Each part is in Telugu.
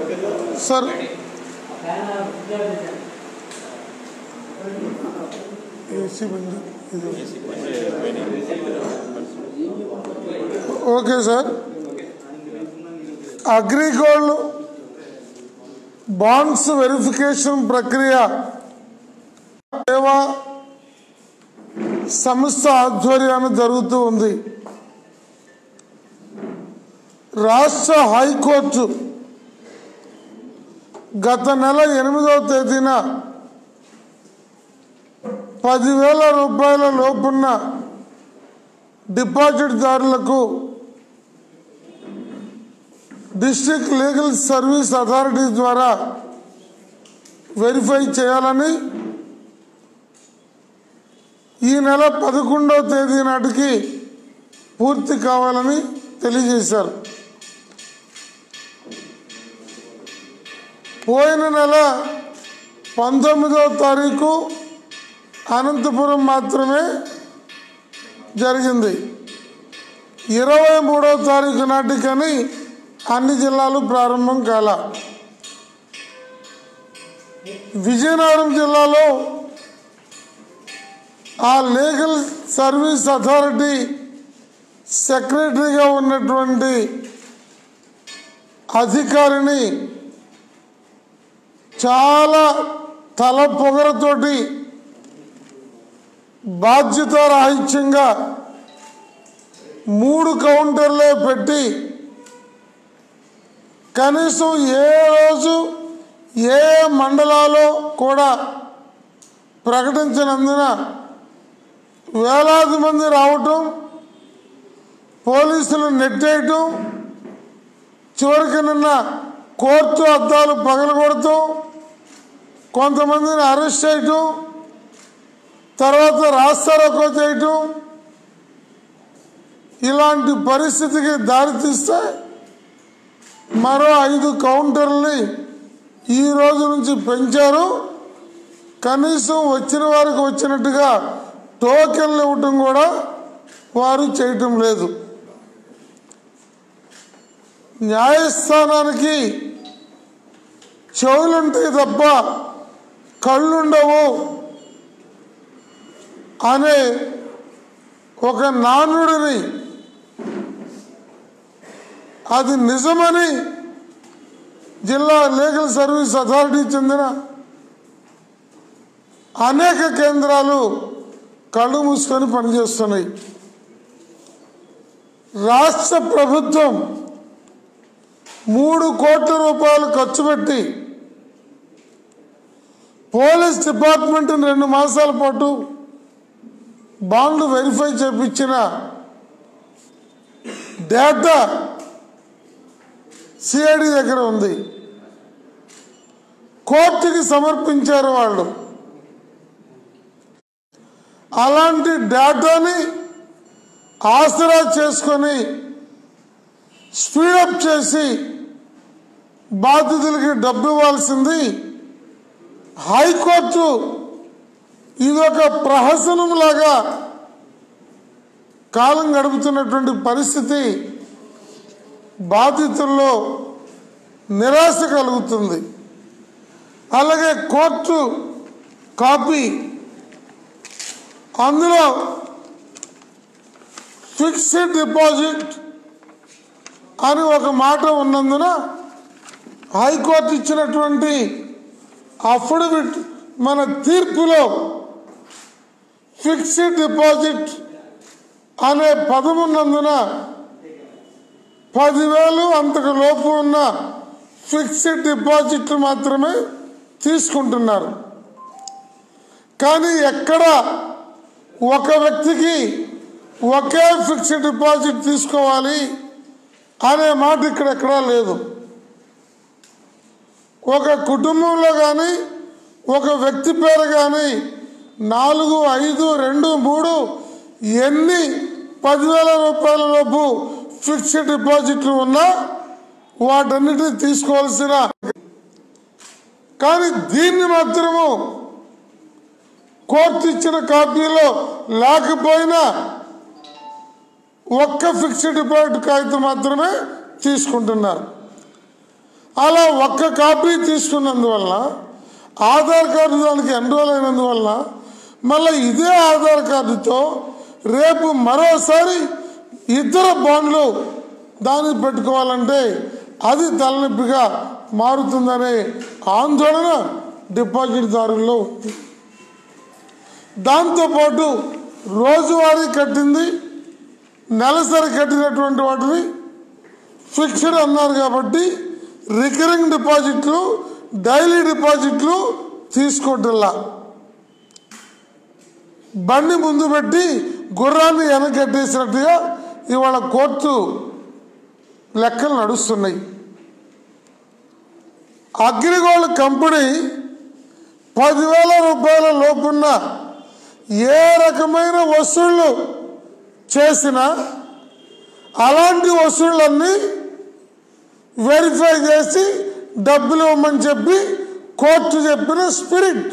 Sir okay sir. AgriGold bonds verification ప్రక్రియ సేవా సంస్థ ఆధ్వర్యాన్ని జరుగుతూ ఉంది. రాష్ట్ర హైకోర్టు గత నెల 8వ తేదీన 10,000 రూపాయల లోపున్న డిపాజిట్దారులకు డిస్ట్రిక్ట్ లీగల్ సర్వీస్ అథారిటీ ద్వారా వెరిఫై చేయాలని ఈ నెల 11వ తేదీ నాటికి పూర్తి కావాలని తెలియజేశారు. పోయిన నెల 19వ తారీఖు అనంతపురం మాత్రమే జరిగింది. 23వ తారీఖు నాటికని అన్ని జిల్లాలు ప్రారంభం కాల. విజయనగరం జిల్లాలో ఆ లీగల్ సర్వీస్ అథారిటీ సెక్రటరీగా ఉన్నటువంటి అధికారిని చాలా తల పొగరతోటి బాధ్యతారాహిత్యంగా 3 కౌంటర్లే పెట్టి కనీసం ఏ రోజు ఏ మండలాల్లో కూడా ప్రకటించినందున వేలాది మంది రావటం, పోలీసులు నెట్టేయటం, చివరికి నిన్న కోర్టు అద్దాలు పగలగొడతాం, కొంతమందిని అరెస్ట్ చేయటం, తర్వాత రాస్తారోకో చేయటం, ఇలాంటి పరిస్థితికి దారితీస్తే మరో 5 కౌంటర్లని ఈ రోజు నుంచి పెంచారు. కనీసం వచ్చిన వారికి వచ్చినట్టుగా టోకెన్లు ఇవ్వటం కూడా వారు చేయటం లేదు. న్యాయస్థానానికి చెవులుంటాయి తప్ప కళ్ళుండవు అనే ఒక నానుడిని, అది నిజమని జిల్లా లీగల్ సర్వీస్ అథారిటీ చెందిన అనేక కేంద్రాలు కళ్ళు మూసుకొని పనిచేస్తున్నాయి. రాష్ట్ర ప్రభుత్వం 3 కోట్ల రూపాయలు ఖర్చు పెట్టి పోలీస్ డిపార్ట్మెంట్ని 2 మాసాల పాటు బాండ్లు వెరిఫై చేయించిన డేటా సిఐడి దగ్గర ఉంది. కోర్టుకి సమర్పించారు వాళ్ళు. అలాంటి డేటాని ఆసరా చేసుకొని స్పీడప్ చేసి బాధితులకి డబ్బు ఇవ్వాల్సింది హైకోర్టు ఇదొక ప్రహసనంలాగా కాలం గడుపుతున్నటువంటి పరిస్థితి బాధితుల్లో నిరాశ కలుగుతుంది. అలాగే కోర్టు కాపీ, అందులో ఫిక్స్డ్ డిపాజిట్ అని ఒక మాట ఉన్నందున హైకోర్టు ఇచ్చినటువంటి అఫిడవిట్ మన తీర్పులో ఫిక్స్డ్ డిపాజిట్ అనే పదం ఉన్నందున 10,000 అంతకు లోపు ఉన్న ఫిక్స్డ్ డిపాజిట్లు మాత్రమే తీసుకుంటున్నారు. కానీ ఎక్కడ ఒక వ్యక్తికి ఒకే ఫిక్స్డ్ డిపాజిట్ తీసుకోవాలి అనే మాట ఇక్కడెక్కడా లేదు. ఒక కుటుంబంలో కానీ ఒక వ్యక్తి పేరు కానీ 4, 5, 2, 3 ఎన్ని 10,000 రూపాయల లోపు ఫిక్స్డ్ డిపాజిట్లు ఉన్నా వాటన్నిటిని తీసుకోవాల్సిన, కానీ దీన్ని మాత్రము కోర్టు ఇచ్చిన కాపీలో లేకపోయినా ఒక్క ఫిక్స్డ్ డిపాజిట్ కాగితం మాత్రమే తీసుకుంటున్నారు. అలా ఒక్క కాపీ తీసుకున్నందువల్ల ఆధార్ కార్డు దానికి ఎన్రోల్ అయినందువల్ల మళ్ళీ ఇదే ఆధార్ కార్డుతో రేపు మరోసారి ఇతర బాండ్లు దానికి పెట్టుకోవాలంటే అది తలనొప్పిగా మారుతుందనే ఆందోళన డిపాజిట్దారుల్లో ఉంది. దాంతోపాటు రోజువారీ కట్టింది నెలసరి కట్టినటువంటి వాటిని ఫిక్స్డ్ అన్నారు కాబట్టి రికరింగ్ డిపాజిట్లు డైలీ డిపాజిట్లు తీసుకోవట్లా. బండి ముందు పెట్టి గుర్రాన్ని వెనకట్టేసినట్టుగా ఇవాళ కోర్టు లెక్కలు నడుస్తున్నాయి. అగ్రిగోల్డ్ కంపెనీ 10,000 రూపాయల లోపున్న ఏ రకమైన వసూళ్లు చేసినా అలాంటి వసూళ్ళన్నీ వెరిఫై చేసి డబ్బులు ఇవ్వమని చెప్పి కోర్టు చెప్పిన స్పిరిట్.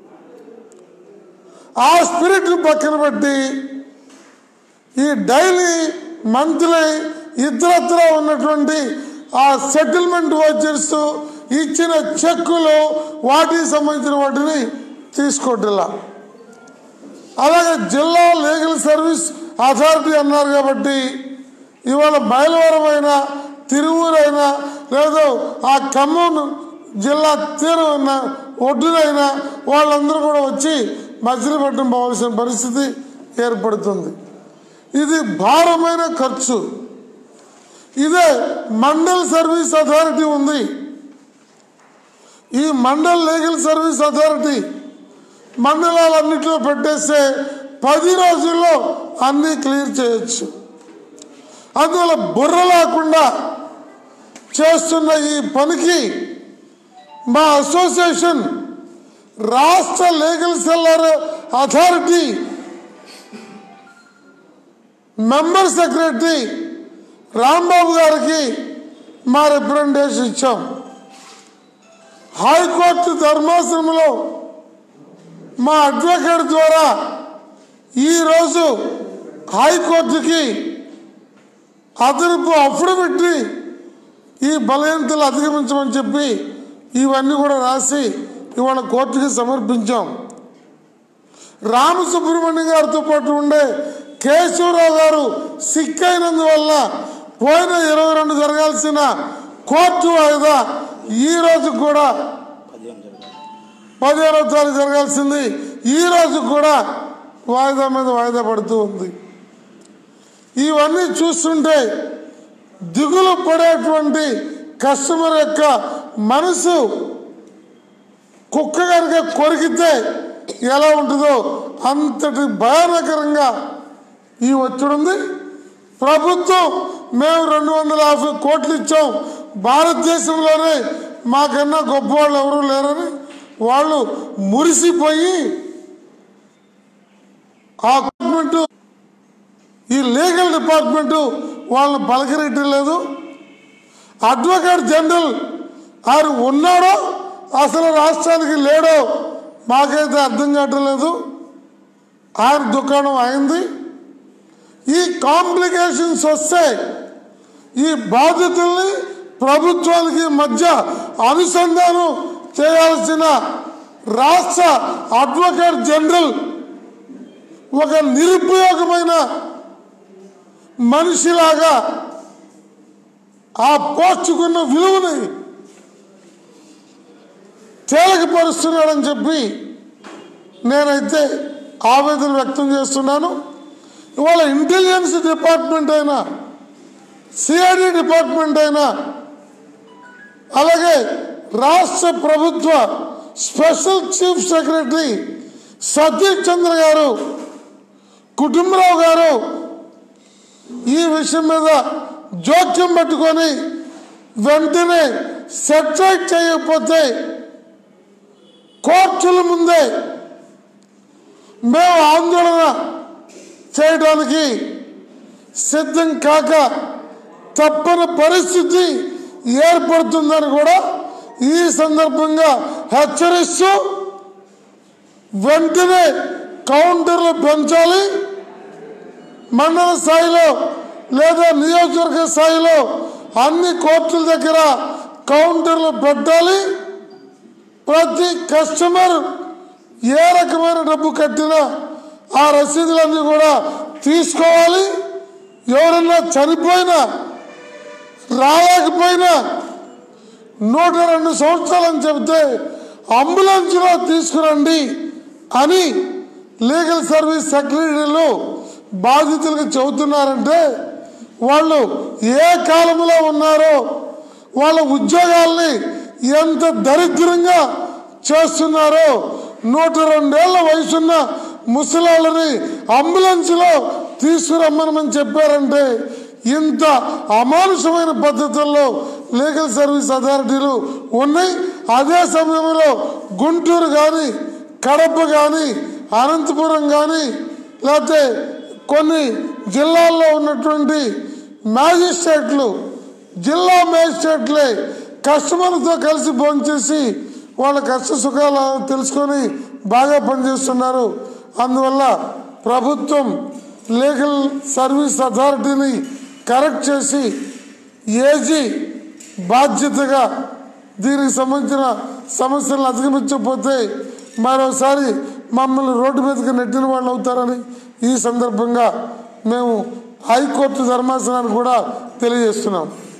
ఆ స్పిరిట్ పక్కన పెట్టి ఈ డైలీ మంత్లీ ఇతరత్ర ఉన్నటువంటి ఆ సెటిల్మెంట్ వాచర్స్ ఇచ్చిన చెక్కులు వాటికి సంబంధించిన వాటిని తీసుకోవట్లా. అలాగే జిల్లా లీగల్ సర్వీస్ అథారిటీ అన్నారు కాబట్టి ఇవాళ మైలవరం అయినా తిరువూరు అయినా లేదా ఆ ఖమ్మం జిల్లా తీరం ఒడ్డునైనా వాళ్ళందరూ కూడా వచ్చి మచిలీపట్నం పోవాల్సిన పరిస్థితి ఏర్పడుతుంది. ఇది భారమైన ఖర్చు. ఇదే మండల్ సర్వీస్ అథారిటీ ఉంది. ఈ మండల్ లీగల్ సర్వీస్ అథారిటీ మండలాలన్నింటిలో పెట్టేస్తే 10 రోజుల్లో అన్నీ క్లియర్ చేయొచ్చు. అందువల్ల బుర్ర లేకుండా చేస్తున్న ఈ పనికి మా అసోసియేషన్ రాష్ట్ర లీగల్ సెల్లర్ authority member secretary Rambabu garu మా రిప్రజెంటేషన్ ఇచ్చాం. హైకోర్టు ధర్మాసనంలో మా అడ్వకేట్ ద్వారా ఈరోజు హైకోర్టుకి అదనపు అఫిడవిట్ ఈ బలహీనతలు అధిగమించమని చెప్పి ఇవన్నీ కూడా రాసి ఇవాళ కోర్టుకి సమర్పించాం. రామసుబ్రహ్మణ్యం గారితో పాటు ఉండే కేశవరావు గారు సిక్ అయినందువల్ల పోయిన 22 జరగాల్సిన కోర్టు వాయిదా ఈ రోజు కూడా 15వ తారీఖు జరగాల్సింది ఈ రోజు కూడా వాయిదా మీద వాయిదా పడుతూ ఉంది. ఇవన్నీ చూస్తుంటే దిగులు పడేటువంటి కస్టమర్ యొక్క మనసు కుక్క కనుక కొరికితే ఎలా ఉంటుందో అంతటి భయానకరంగా ఈ ఒత్తిడి ఉంది. ప్రభుత్వం మేము 250 కోట్లు ఇచ్చాం, భారతదేశంలోనే మాకన్నా గొప్పవాళ్ళు ఎవరూ లేరని వాళ్ళు మురిసిపోయి ఆ గవర్నమెంట్ ఈ లీగల్ డిపార్ట్మెంటు వాళ్ళని పలకరియటం లేదు. అడ్వకేట్ జనరల్ ఆయన ఉన్నాడో అసలు రాష్ట్రానికి లేడో మాకైతే అర్థం కావటం లేదు. ఆయన దుకాణం అయింది. ఈ కాంప్లికేషన్స్ వస్తే ఈ బాధ్యతల్ని ప్రభుత్వానికి మధ్య అనుసంధానం చేయాల్సిన రాష్ట్ర అడ్వకేట్ జనరల్ ఒక నిరుపయోగమైన మనిషిలాగా ఆ పోస్టుకున్న విలువని తేలికపరుస్తున్నాడని చెప్పి నేనైతే ఆవేదన వ్యక్తం చేస్తున్నాను. ఇవాళ ఇంటెలిజెన్స్ డిపార్ట్మెంట్ అయినా సిఐడి డిపార్ట్మెంట్ అయినా అలాగే రాష్ట్ర ప్రభుత్వ special chief secretary Satish Chandra garu Kutumbarao గారు ఈ విషయం మీద జోక్యం పెట్టుకొని వెంటనే సెటిల్ చేయకపోతే కోర్టుల ముందే మేము ఆందోళన చేయడానికి సిద్ధం కాక తప్పని పరిస్థితి ఏర్పడుతుందని కూడా ఈ సందర్భంగా హెచ్చరిస్తూ వెంటనే కౌంటర్లు పెంచాలి. మండల స్థాయిలో లేదా నియోజకవర్గ స్థాయిలో అన్ని కోర్టుల దగ్గర కౌంటర్లు పెట్టాలి. ప్రతి కస్టమర్ ఏ రకమైన డబ్బు కట్టినా ఆ రసీదులన్నీ కూడా తీసుకోవాలి. ఎవరన్నా చనిపోయినా రాలేకపోయినా 102 సంవత్సరాలని చెబితే అంబులెన్స్లో తీసుకురండి అని లీగల్ సర్వీస్ సెక్రటరీలు బాధితులకు చెబుతున్నారంటే వాళ్ళు ఏ కాలంలో ఉన్నారో, వాళ్ళ ఉద్యోగాల్ని ఎంత దరిద్రంగా చేస్తున్నారో. 102 ఏళ్ల వయసున్న ముసలాళ్ళని అంబులెన్స్లో తీసుకురమ్మని చెప్పారంటే ఇంత అమానుషమైన పద్ధతుల్లో లీగల్ సర్వీస్ అథారిటీలు ఉన్నాయి. అదే సమయంలో గుంటూరు కానీ, కడప కానీ, అనంతపురం కానీ, లేకపోతే కొన్ని జిల్లాల్లో ఉన్నటువంటి మ్యాజిస్ట్రేట్లు, జిల్లా మ్యాజిస్ట్రేట్లే కస్టమర్లతో కలిసి భోంచేసి వాళ్ళ కష్ట సుఖాలు తెలుసుకొని బాగా పనిచేస్తున్నారు. అందువల్ల ప్రభుత్వం లీగల్ సర్వీస్ అథారిటీని కరెక్ట్ చేసి ఏజీ బాధ్యతగా దీనికి సంబంధించిన సమస్యలను అధిగమించకపోతే మరోసారి మమ్మల్ని రోడ్డు మీదకి నెట్టిన వాళ్ళు అవుతారని ఈ సందర్భంగా మేము హైకోర్టు ధర్మాసనానికి కూడా తెలియజేస్తున్నాం.